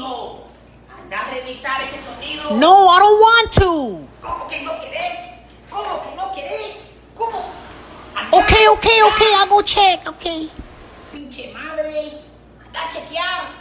hijo. Anda a revisar ese sonido. No, I don't want to. ¿Cómo que no querés? ¿Cómo que no querés? ¿Cómo? Okay, I'll go check, okay. Pinche madre. Anda a chequear.